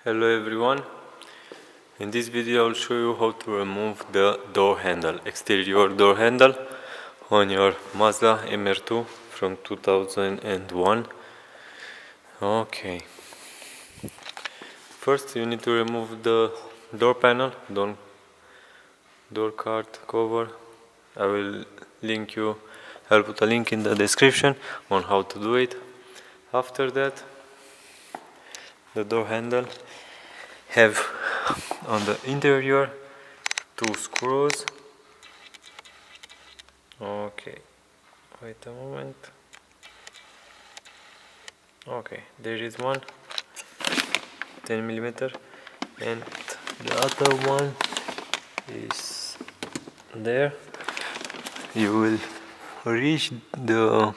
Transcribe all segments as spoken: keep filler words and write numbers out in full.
Hello everyone, in this video I'll show you how to remove the door handle, exterior door handle on your Mazda M R two from two thousand one. Okay, first you need to remove the door panel, door, door card cover. I will link you, I'll put a link in the description on how to do it. After that, the door handle have on the interior two screws. Okay, wait a moment. Okay, there is one ten millimeter and the other one is there. You will reach the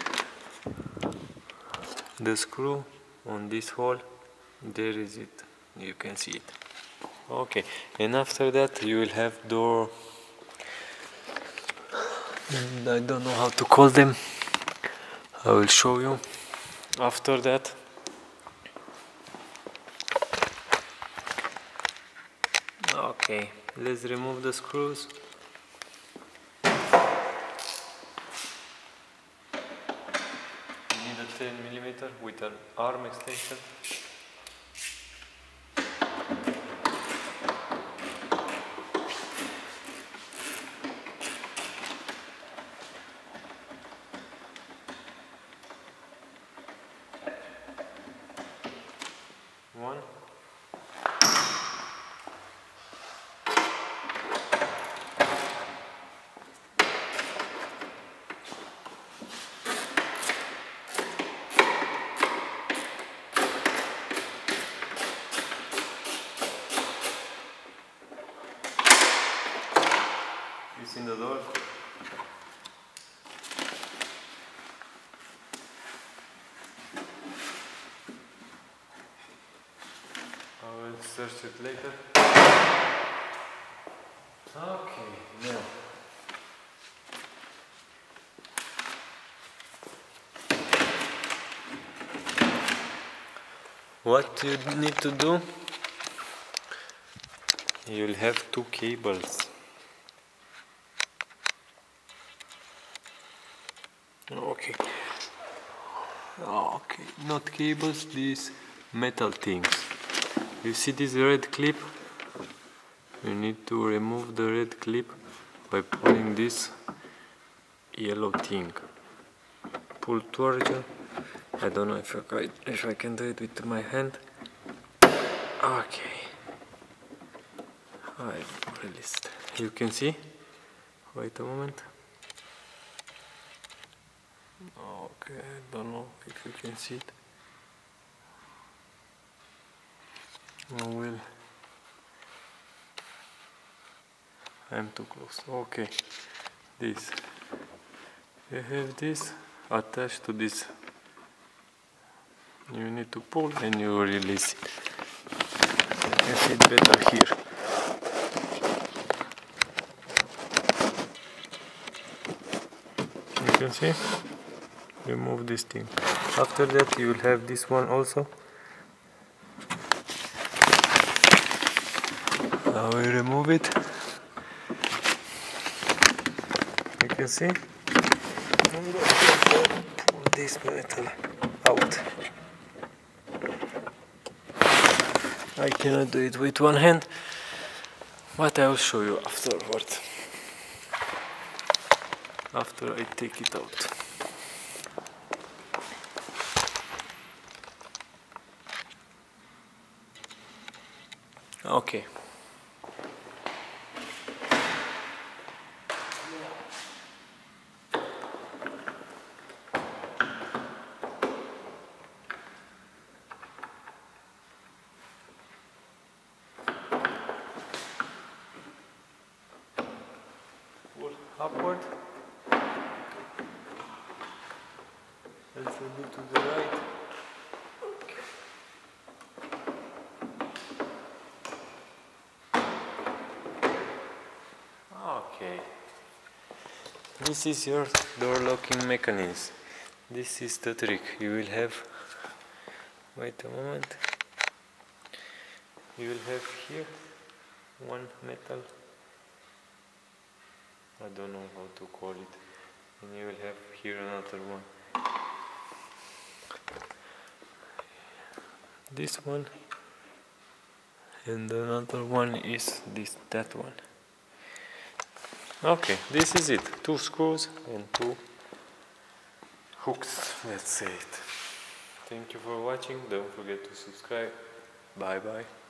the screw on this hole. There is it, you can see it. Okay, and after that you will have door, and I don't know how to call them, I will show you. After that, okay, let's remove the screws. You need a ten millimeter with an arm extension. One, you see the door. I will search it later. Okay, now what you need to do, you'll have two cables. Okay, okay, not cables, these metal things. You see this red clip? You need to remove the red clip by pulling this yellow thing. Pull towards you. I don't know if I, if I can do it with my hand. Okay. I released. You can see? Wait a moment. Okay, I don't know if you can see it. I will. I'm too close. Okay, this. You have this attached to this. You need to pull and you release it. You can see it better here. You can see? Remove this thing. After that you will have this one also. I will remove it. You can see? And pull this metal out. I cannot do it with one hand, but I will show you afterward. After I take it out. Okay. Pull upward. Let's do to the right. Okay. This is your door locking mechanism. This is the trick. You will have, wait a moment, you will have here one metal, I don't know how to call it, and you will have here another one. This one, and another one is this that one. Okay, this is it. Two screws and two hooks, let's say it. Thank you for watching. Don't forget to subscribe. Bye bye.